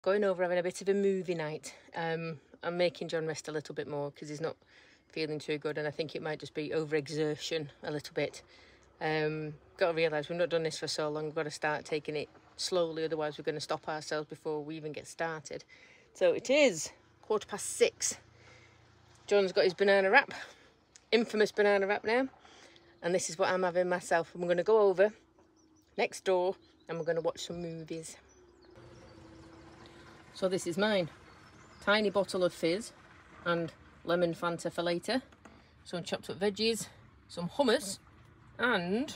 Going over having a bit of a movie night. I'm making John rest a little bit more because he's not feeling too good, and I think it might just be overexertion a little bit. Got to realise we've not done this for so long. We've got to start taking it slowly, otherwise we're going to stop ourselves before we even get started. So it is 6:15. John's got his banana wrap, infamous banana wrap now, and this is what I'm having myself. I'm going to go over next door and we're going to watch some movies. So this is mine. Tiny bottle of fizz and lemon Fanta for later. Some chopped up veggies, some hummus, and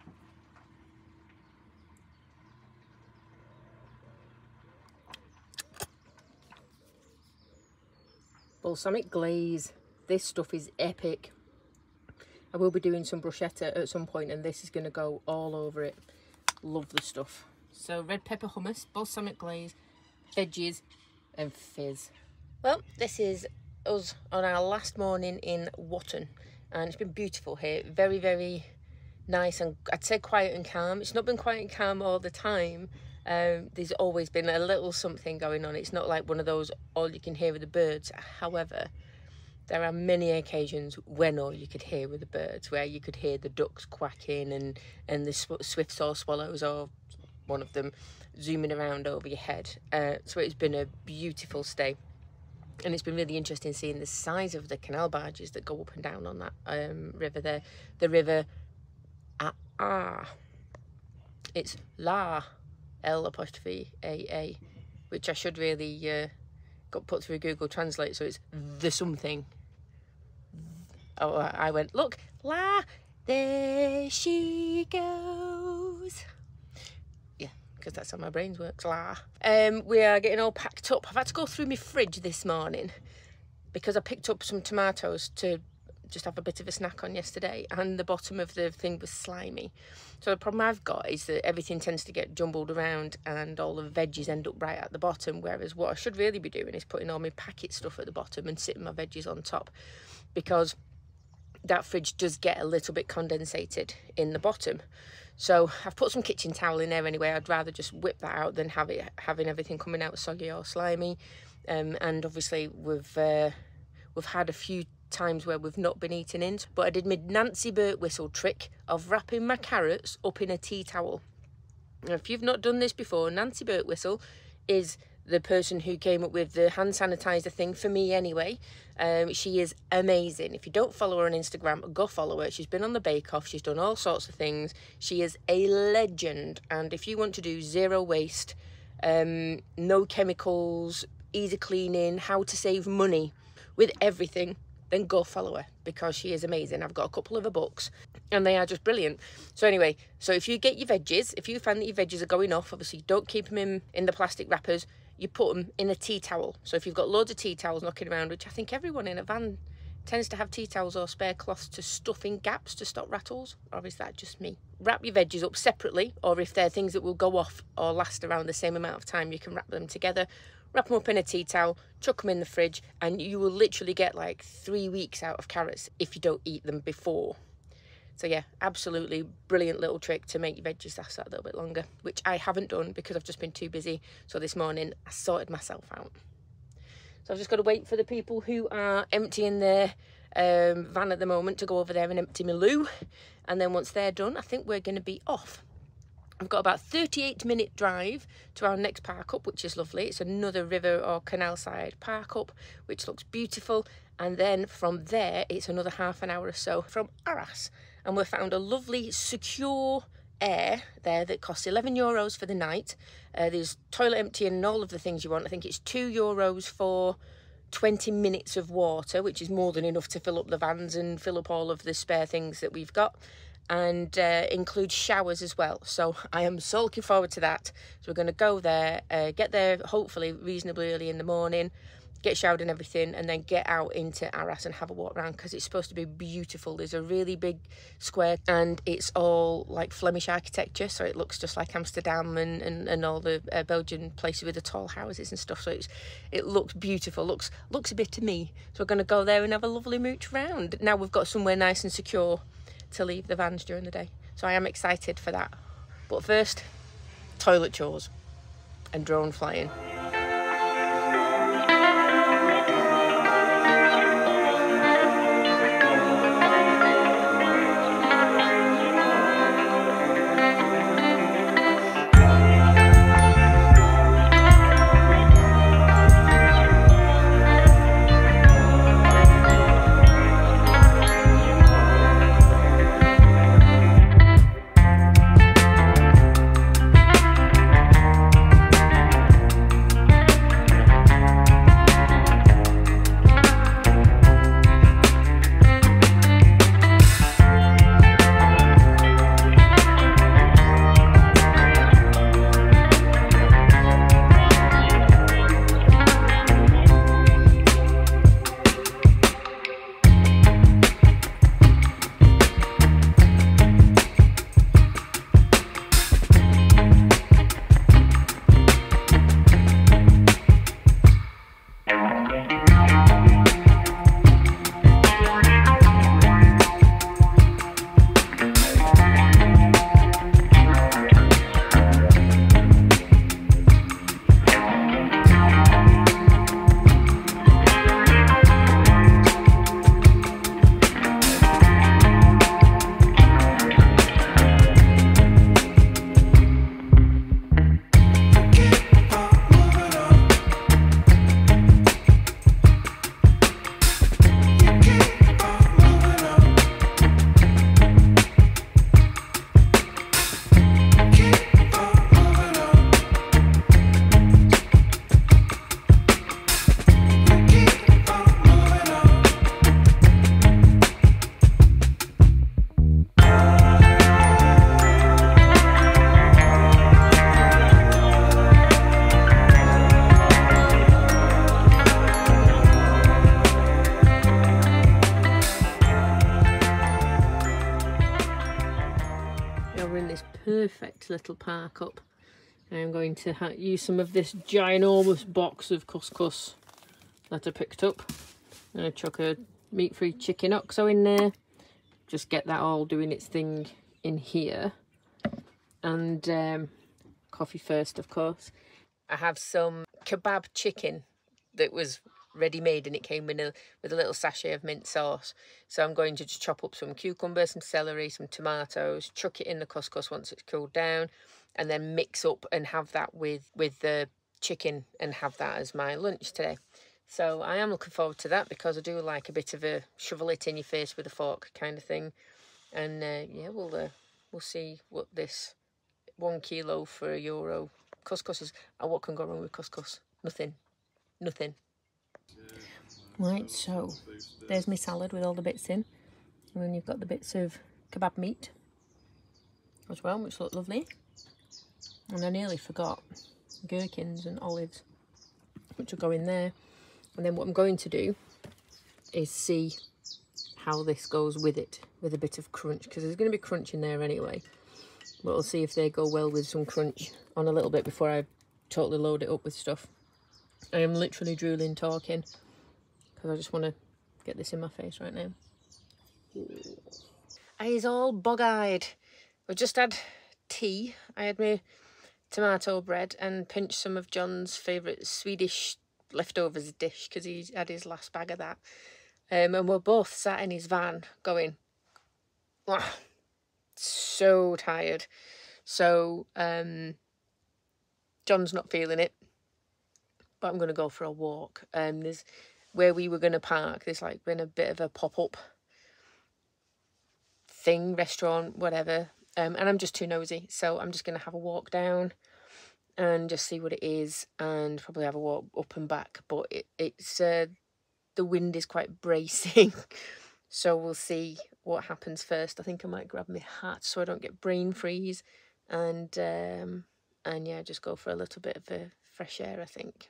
balsamic glaze. This stuff is epic. I will be doing some bruschetta at some point, and this is going to go all over it. Love the stuff. So red pepper hummus, balsamic glaze, veggies and fizz. Well, this is us on our last morning in Watton, and it's been beautiful here. Very, very nice, and I'd say quiet and calm. It's not been quiet and calm all the time. There's always been a little something going on. It's not like one of those all you can hear with the birds. However, there are many occasions when all you could hear with the birds, where you could hear the ducks quacking and the swifts or swallows, or one of them zooming around over your head. So it's been a beautiful stay, and it's been really interesting seeing the size of the canal barges that go up and down on that river there. The river it's La L''A', which I should really got put through Google Translate, so it's the something. Oh, I went, look, La, there she goes. Because that's how my brains works. We are getting all packed up. I've had to go through my fridge this morning because I picked up some tomatoes to just have a bit of a snack on yesterday, and the bottom of the thing was slimy. So the problem I've got is that everything tends to get jumbled around and all the veggies end up right at the bottom, whereas what I should really be doing is putting all my packet stuff at the bottom and sitting my veggies on top, because that fridge does get a little bit condensated in the bottom. So I've put some kitchen towel in there anyway. I'd rather just whip that out than having everything coming out soggy or slimy. And obviously we've had a few times where we've not been eating in, but I did my Nancy Birtwistle trick of wrapping my carrots up in a tea towel. Now, if you've not done this before, Nancy Birtwistle is the person who came up with the hand sanitizer thing, for me anyway. She is amazing. If you don't follow her on Instagram, go follow her. She's been on the Bake Off. She's done all sorts of things. She is a legend. And if you want to do zero waste, no chemicals, easy cleaning, how to save money with everything, then go follow her, because she is amazing. I've got a couple of her books and they are just brilliant. So anyway, so if you get your veggies, if you find that your veggies are going off, obviously don't keep them in the plastic wrappers. You put them in a tea towel. So if you've got loads of tea towels knocking around, which I think everyone in a van tends to have tea towels or spare cloths to stuff in gaps to stop rattles, or is that just me? Wrap your veggies up separately, or if they're things that will go off or last around the same amount of time, you can wrap them together. Wrap them up in a tea towel, chuck them in the fridge, and you will literally get like 3 weeks out of carrots if you don't eat them before. So yeah, absolutely brilliant little trick to make your veggies last that little bit longer, which I haven't done because I've just been too busy. So this morning I sorted myself out. So I've just got to wait for the people who are emptying their van at the moment to go over there and empty my loo. And then once they're done, I think we're going to be off. I've got about a 38-minute drive to our next park up, which is lovely. It's another river or canal side park up, which looks beautiful. And then from there, it's another half an hour or so from Arras. And we've found a lovely, secure air there that costs €11 for the night. There's toilet emptying and all of the things you want. I think it's €2 for 20 minutes of water, which is more than enough to fill up the vans and fill up all of the spare things that we've got. And includes showers as well. So I am so looking forward to that. So we're going to go there, get there hopefully reasonably early in the morning, get showered and everything, and then get out into Arras and have a walk around, because it's supposed to be beautiful. There's a really big square and it's all like Flemish architecture, so it looks just like Amsterdam and all the Belgian places with the tall houses and stuff. So it looks beautiful, looks a bit to me. So we're going to go there and have a lovely mooch round. Now we've got somewhere nice and secure to leave the vans during the day, so I am excited for that. But first, toilet chores and drone flying. little park up. I'm going to use some of this ginormous box of couscous that I picked up. I'm going to chuck a meat-free chicken oxo in there. Just get that all doing its thing in here. And coffee first, of course. I have some kebab chicken that was ready-made, and it came with a little sachet of mint sauce. So I'm going to just chop up some cucumber, some celery, some tomatoes, chuck it in the couscous once it's cooled down, and then mix up and have that with the chicken and have that as my lunch today. So I am looking forward to that, because I do like a bit of a shovel it in your face with a fork kind of thing. And yeah, we'll see what this 1 kilo for €1 couscous is. And what can go wrong with couscous? Nothing. Nothing. Right, so there's my salad with all the bits in. And then you've got the bits of kebab meat as well, which look lovely. And I nearly forgot gherkins and olives, which will go in there. And then what I'm going to do is see how this goes with it, with a bit of crunch, because there's going to be crunch in there anyway. But we'll see if they go well with some crunch on a little bit before I totally load it up with stuff. I am literally drooling talking, because I just want to get this in my face right now. He's all bog-eyed. We just had tea. I had my tomato bread and pinched some of John's favourite Swedish leftovers dish, because he had his last bag of that. And we're both sat in his van going, oh, so tired. So John's not feeling it, but I'm going to go for a walk. There's where we were going to park, there's like been a bit of a pop-up thing, restaurant, whatever. And I'm just too nosy, so I'm just going to have a walk down and just see what it is, and probably have a walk up and back. But it's the wind is quite bracing, so we'll see what happens first. I think I might grab my hat so I don't get brain freeze, and yeah, just go for a little bit of a fresh air, I think.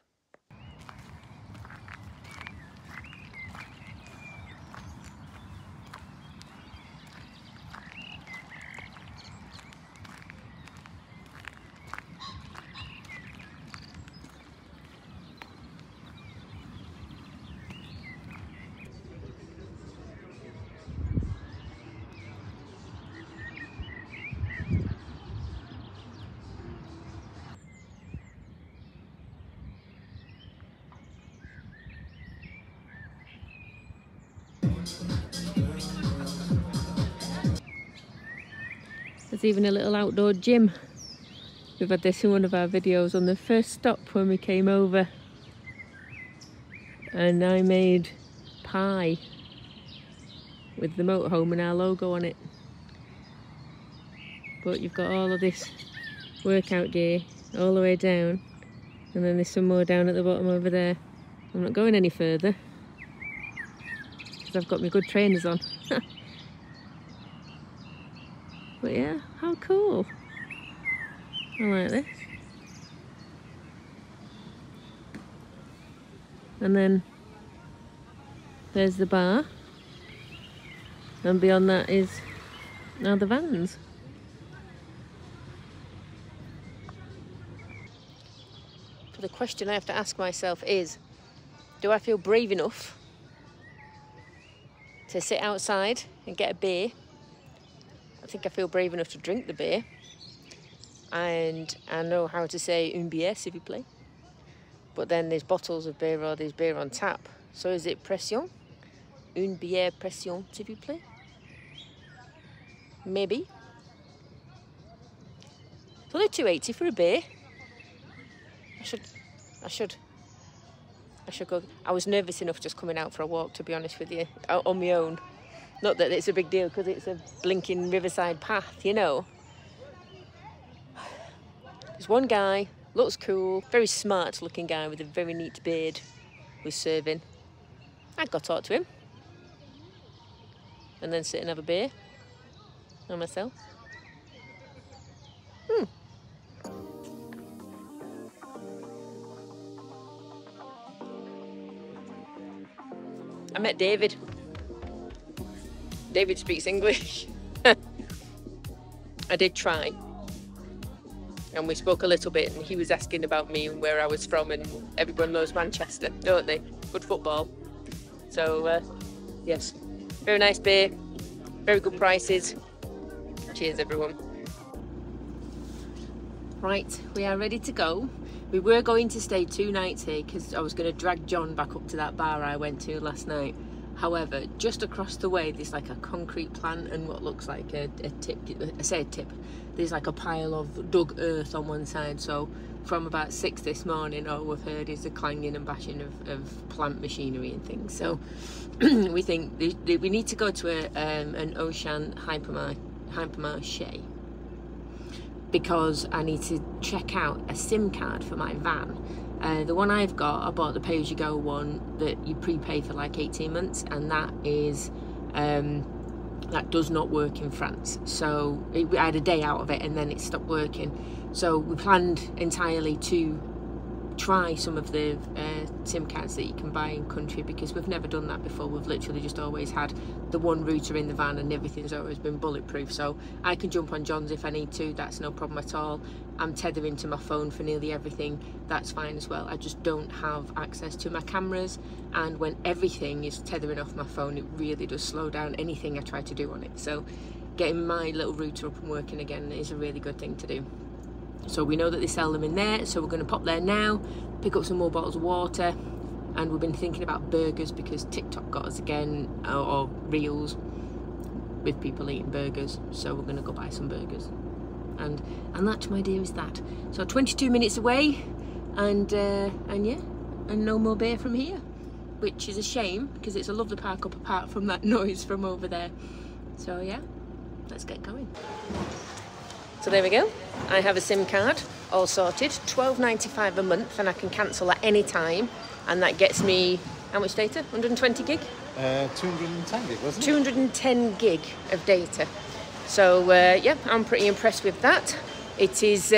There's even a little outdoor gym. We've had this in one of our videos on the first stop when we came over. And I made pie with the motorhome and our logo on it. But you've got all of this workout gear all the way down, and then there's some more down at the bottom over there. I'm not going any further because I've got my good trainers on. But yeah, how cool. I like this. And then there's the bar, and beyond that is now the vans. The question I have to ask myself is, do I feel brave enough to sit outside and get a beer? I think I feel brave enough to drink the beer, and I know how to say une bière s'il vous plaît. But then there's bottles of beer, or there's beer on tap. So is it pression? Une bière pression s'il vous plaît? Maybe. It's only $2.80 for a beer. I should go. I was nervous enough just coming out for a walk, to be honest with you, on my own. Not that it's a big deal, because it's a blinking riverside path, you know. There's one guy, looks cool, very smart looking guy with a very neat beard, who's serving. I'd go talk to him. And then sit and have a beer on myself. I met David. David speaks English. I did try. and we spoke a little bit, and he was asking about me and where I was from, and everyone knows Manchester, don't they? Good football. So yes, very nice beer, very good prices. Cheers everyone. Right, we are ready to go. We were going to stay 2 nights here because I was going to drag John back up to that bar I went to last night. However, just across the way there's like a concrete plant and what looks like a tip, I say a tip, there's like a pile of dug earth on one side. So from about 6 this morning, all we've heard is the clanging and bashing of plant machinery and things. So we think we need to go to an Ocean hypermarché, because I need to check out a SIM card for my van. The one I've got, I bought the pay-as-you-go one that you prepay for like 18 months, and that is that does not work in France. So I had a day out of it and then it stopped working. So we planned entirely to try some of the SIM cards that you can buy in country, because we've never done that before. We've literally just always had the one router in the van and everything's always been bulletproof. So I can jump on John's if I need to, that's no problem at all. I'm tethering to my phone for nearly everything, that's fine as well. I just don't have access to my cameras, and when everything is tethering off my phone, it really does slow down anything I try to do on it. So getting my little router up and working again is a really good thing to do. So we know that they sell them in there, so we're going to pop there now, pick up some more bottles of water, and we've been thinking about burgers because TikTok got us again, or reels with people eating burgers, so we're going to go buy some burgers. And that, my dear, is that. So 22 minutes away, and yeah, and no more beer from here, which is a shame because it's a lovely park up apart from that noise from over there. So yeah, let's get going. So there we go, I have a SIM card all sorted, £12.95 a month, and I can cancel at any time, and that gets me, how much data? 120 gig? 210 gig, wasn't it? 210 gig of data. So yeah, I'm pretty impressed with that. It is,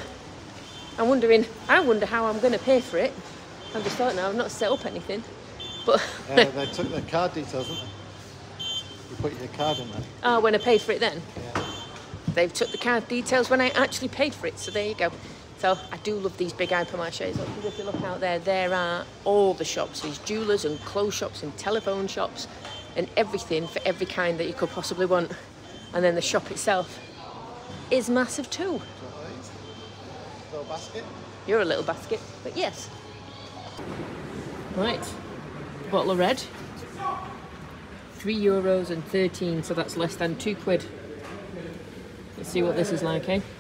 I wonder how I'm going to pay for it. I've just thought now, I've not set up anything. But they took the card details, didn't they? You put your card in there. Oh, when I pay for it then? Yeah. They've took the card details when I actually paid for it, so there you go. So I do love these big hypermarchés. If you look out there, there are all the shops. There's jewellers and clothes shops and telephone shops and everything for every kind that you could possibly want. And then the shop itself is massive too. Little basket. You're a little basket, but yes. Right, bottle of red. €3.13, so that's less than £2. Let's see what this is like, eh?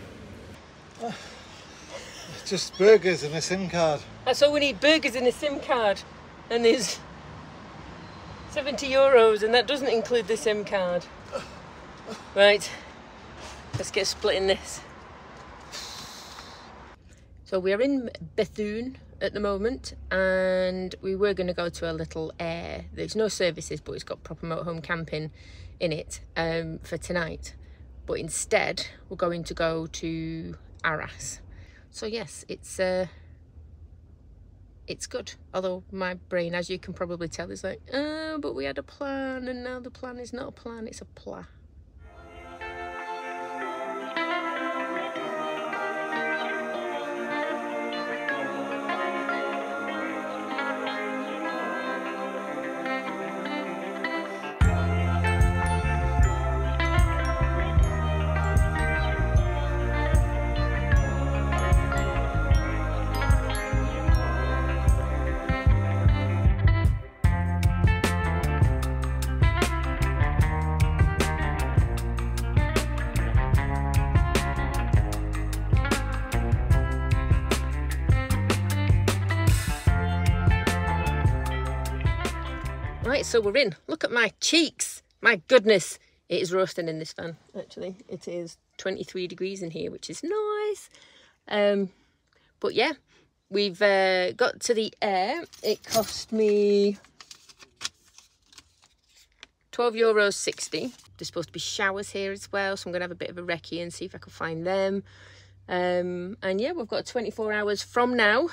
Just burgers and a SIM card. That's all we need, burgers and a SIM card. And there's €70, and that doesn't include the SIM card. Right, let's get splitting this. So we're in Bethune at the moment, and we were going to go to a little there's no services, but it's got proper motorhome camping in it for tonight. But instead, we're going to go to Arras. So yes, it's good. Although my brain, as you can probably tell, is like, oh, but we had a plan, and now the plan is not a plan, it's a pla. Right, so we're in. Look at my cheeks. My goodness. It is roasting in this van, actually. It is 23 degrees in here, which is nice. But yeah, we've got to the air. It cost me €12.60. There's supposed to be showers here as well, so I'm going to have a bit of a recce and see if I can find them. And yeah, we've got 24 hours from now,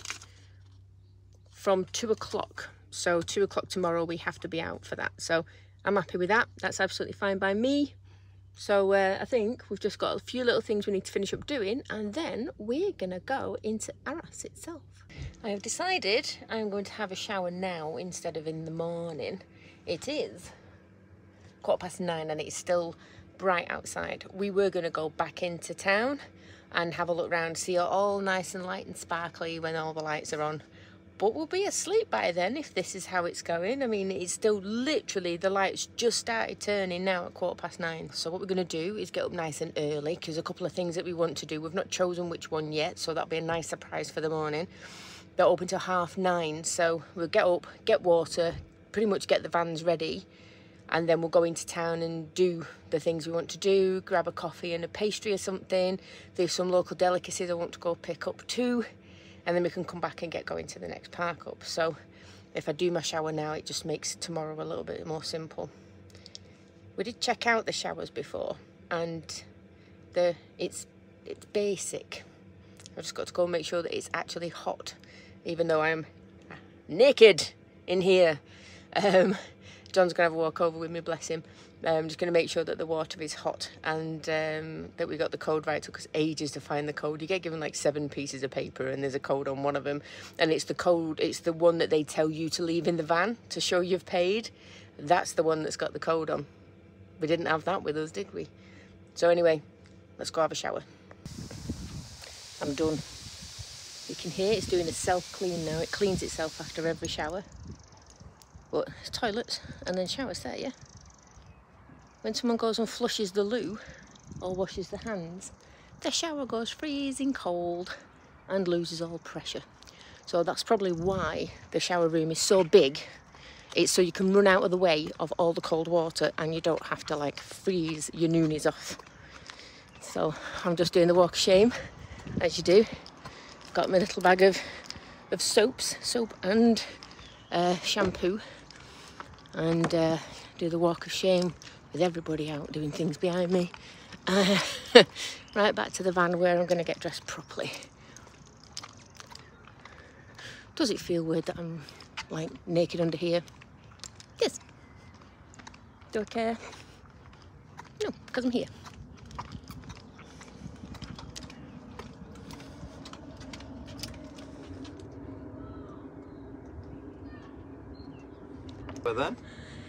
from 2 o'clock. So 2 o'clock tomorrow, we have to be out for that. So I'm happy with that. That's absolutely fine by me. So I think we've just got a few little things we need to finish up doing, and then we're gonna go into Arras itself. I have decided I'm going to have a shower now instead of in the morning. It is 9:15 and it's still bright outside. We were going to go back into town and have a look around, see it all nice and light and sparkly when all the lights are on, but we'll be asleep by then if this is how it's going. I mean, it's still literally, the lights just started turning now at 9:15. So what we're going to do is get up nice and early, because a couple of things that we want to do. We've not chosen which one yet, so that'll be a nice surprise for the morning. They're open till 9:30, so we'll get up, get water, pretty much get the vans ready, and then we'll go into town and do the things we want to do, grab a coffee and a pastry or something. There's some local delicacies I want to go pick up too, and then we can come back and get going to the next park up. So if I do my shower now, it just makes tomorrow a little bit more simple. We did check out the showers before, and it's basic. I've just got to go and make sure that it's actually hot, even though I'm naked in here. John's going to have a walk over with me, bless him. I'm just going to make sure that the water is hot, and that we got the code right. It took us ages to find the code. You get given like 7 pieces of paper and there's a code on one of them, and it's the code, it's the one that they tell you to leave in the van to show you've paid. That's the one that's got the code on. We didn't have that with us, did we? So anyway, let's go have a shower. I'm done. You can hear it's doing a self-clean now. It cleans itself after every shower. But toilets and then showers there, yeah? When someone goes and flushes the loo or washes their hands, the shower goes freezing cold and loses all pressure. So that's probably why the shower room is so big. It's so you can run out of the way of all the cold water and you don't have to like freeze your noonies off. So I'm just doing the walk of shame, as you do. Got my little bag of soap and shampoo, and do the walk of shame with everybody out doing things behind me. Right back to the van where I'm going to get dressed properly. Does it feel weird that I'm like naked under here? Yes. Do I care? No, because I'm here. But then?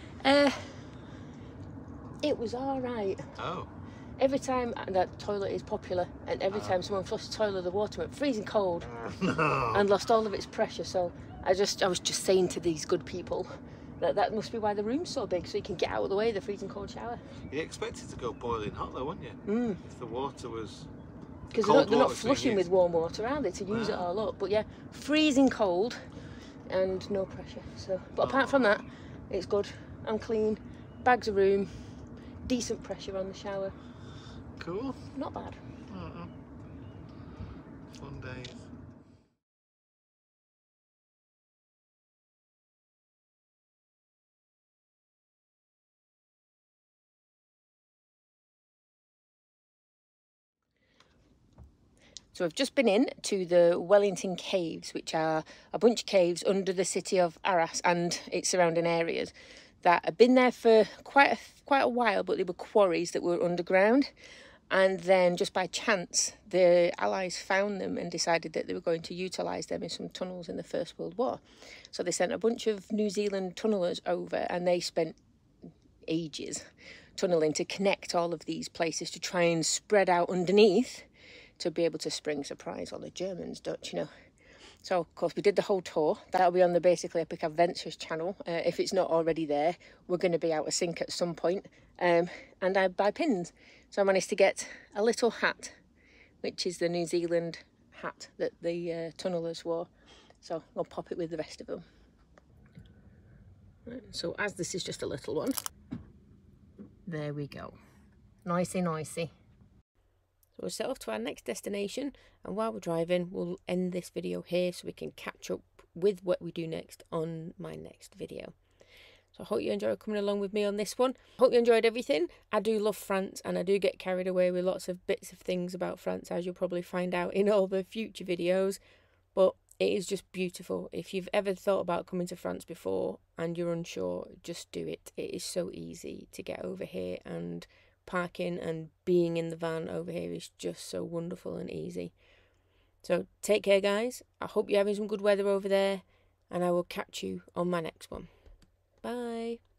It was all right. Oh. Every time that toilet is popular, and every time someone flushed the toilet, the water went freezing cold and lost all of its pressure. So I was just saying to these good people that must be why the room's so big, so you can get out of the way of the freezing cold shower. You expect it to go boiling hot though, wouldn't you? If the water was... Because they're not flushing with warm water, are they, to use it all up? But yeah, freezing cold and no pressure. So, but apart from that, it's good. I'm clean. Bags of room. Decent pressure on the shower. Cool. Not bad. Fun days. So we've just been in to the Wellington Caves, which are a bunch of caves under the city of Arras and its surrounding areas that have been there for quite a while, but they were quarries that were underground. And then just by chance, the Allies found them and decided that they were going to utilise them in some tunnels in the First World War. So they sent a bunch of New Zealand tunnellers over, and they spent ages tunnelling to connect all of these places to try and spread out underneath to be able to spring surprise on the Germans, don't you know? So, of course, we did the whole tour. That'll be on the Basically Epic Adventures channel. If it's not already there, we're going to be out of sync at some point. And I buy pins. So I managed to get a little hat, which is the New Zealand hat that the tunnellers wore. So I'll pop it with the rest of them. Right, so as this is just a little one, there we go. Nicey, nicey. So we'll set off to our next destination, and while we're driving, we'll end this video here so we can catch up with what we do next on my next video. So I hope you enjoyed coming along with me on this one. I hope you enjoyed everything. I do love France, and I do get carried away with lots of bits of things about France, as you'll probably find out in all the future videos. But it is just beautiful. If you've ever thought about coming to France before and you're unsure, just do it. It is so easy to get over here, and parking and being in the van over here is just so wonderful and easy. So take care, guys. I hope you're having some good weather over there, and I will catch you on my next one. Bye.